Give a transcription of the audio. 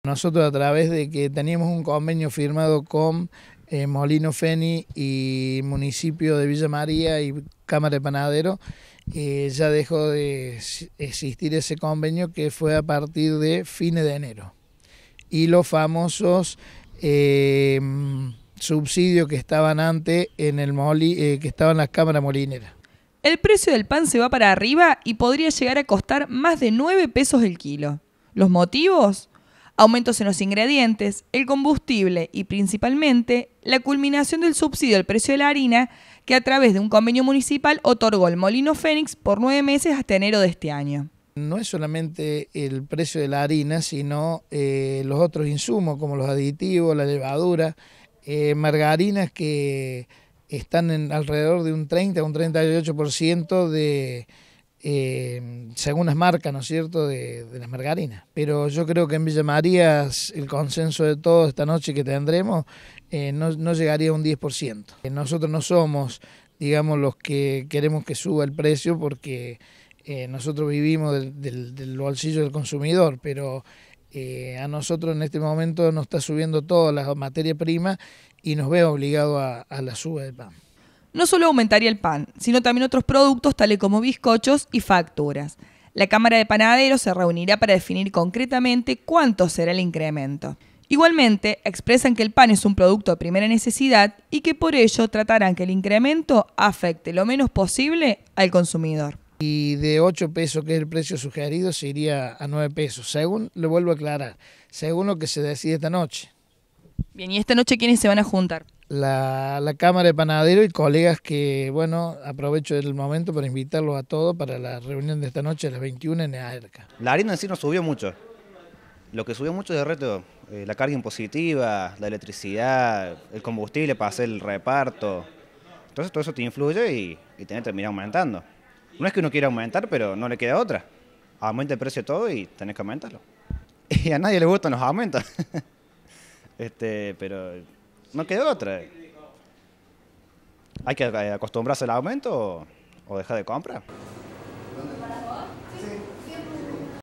Nosotros a través de que teníamos un convenio firmado con Molino Feni y municipio de Villa María y Cámara de Panadero, ya dejó de existir ese convenio que fue a partir de fines de enero. Y los famosos subsidios que estaban antes en el que estaban las cámaras molineras. El precio del pan se va para arriba y podría llegar a costar más de 9 pesos el kilo. ¿Los motivos? Aumentos en los ingredientes, el combustible y principalmente la culminación del subsidio al precio de la harina que a través de un convenio municipal otorgó el Molino Fénix por 9 meses hasta enero de este año. No es solamente el precio de la harina, sino los otros insumos como los aditivos, la levadura, margarinas que están en alrededor de un 30 a un 38% de... según las marcas, ¿no es cierto?, de las margarinas. Pero yo creo que en Villa María el consenso de todos esta noche que tendremos no llegaría a un 10%. Nosotros no somos, digamos, los que queremos que suba el precio porque nosotros vivimos del bolsillo del consumidor, pero a nosotros en este momento nos está subiendo toda la materia prima y nos ve obligados a la suba del pan. No solo aumentaría el pan, sino también otros productos tales como bizcochos y facturas. La Cámara de Panaderos se reunirá para definir concretamente cuánto será el incremento. Igualmente, expresan que el pan es un producto de primera necesidad y que por ello tratarán que el incremento afecte lo menos posible al consumidor. Y de 8 pesos, que es el precio sugerido, se iría a 9 pesos, según, lo vuelvo a aclarar, según lo que se decide esta noche. Bien, ¿y esta noche quiénes se van a juntar? La Cámara de Panaderos y colegas que, bueno, aprovecho el momento para invitarlos a todos para la reunión de esta noche a las 21 en AERCA. La harina en sí no subió mucho. Lo que subió mucho es de reto, la carga impositiva, la electricidad, el combustible para hacer el reparto. Entonces todo eso te influye y tenés que terminar aumentando. No es que uno quiera aumentar, pero no le queda otra. Aumenta el precio de todo y tenés que aumentarlo. Y a nadie le gustan los aumentos. Pero no queda otra. Hay que acostumbrarse al aumento o dejar de comprar.